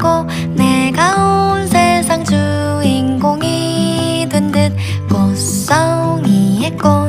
않고 내가 온 세상 주인공이 된 듯 꽃송이의 꽃